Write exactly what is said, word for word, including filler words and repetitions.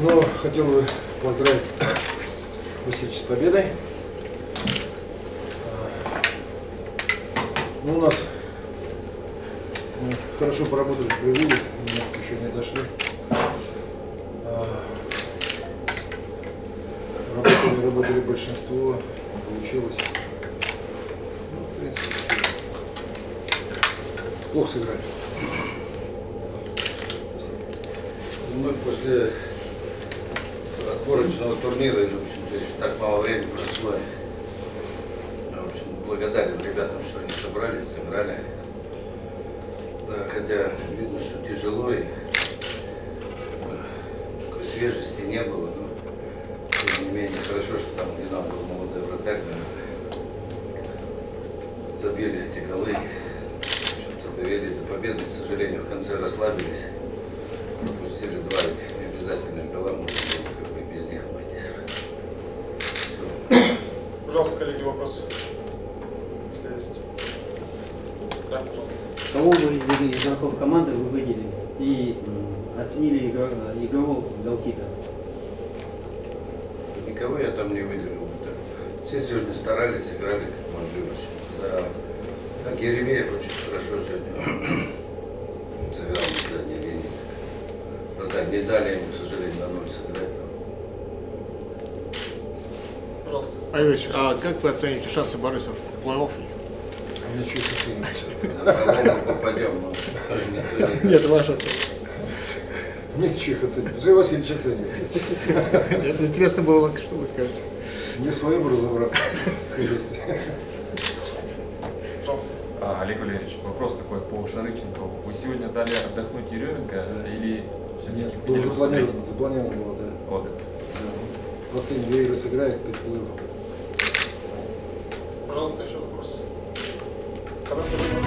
Ну, хотел бы поздравить Васильевича с победой. Ну, у нас мы хорошо поработали в прерыве, немножко еще не дошли. Работали, работали большинство, получилось. Ну, в принципе, плохо сыграли. Мы после отборочного турнира, в общем-то, еще так мало времени прошло. В общем, благодарен ребятам, что они собрались, сыграли. Да, хотя видно, что тяжело и такой свежести не было. Но, тем не менее, хорошо, что там Динамо был молодой вратарь. Забили эти голы. В общем-то, довели до победы. К сожалению, в конце расслабились. Пропустили два этих необязательных гола, можно было как бы без них обойтись. Пожалуйста, коллеги, вопрос. Если есть. Да, пожалуйста. Кого вы из игроков команды вы выделили и оценили игру, игру голкипера? Никого я там не выделил. Все сегодня старались, играли как могли. Да. Так, Еремеев очень хорошо сегодня сыграл на задней линии. Да, не дали ему, к сожалению, на ноль сыграть. Пожалуйста. Айвич, а как вы оцените шансы борисов в плей-офф? А мне что их оценивать? По-моему, попадем, но Нет, ваша оценка. Мне что их оценивать? Жень Васильевич оценивает. Это интересно было, что вы скажете. Не в своем разобраться. А, Олег Валерьевич, вопрос такой по Шарыченкову. Вы сегодня дали отдохнуть Еременко, да, или Нет, было запланировано, запланировано было, да. Отдых. Да. Последние две игры сыграет перед плей-оффом. Пожалуйста, еще вопрос. Спасибо.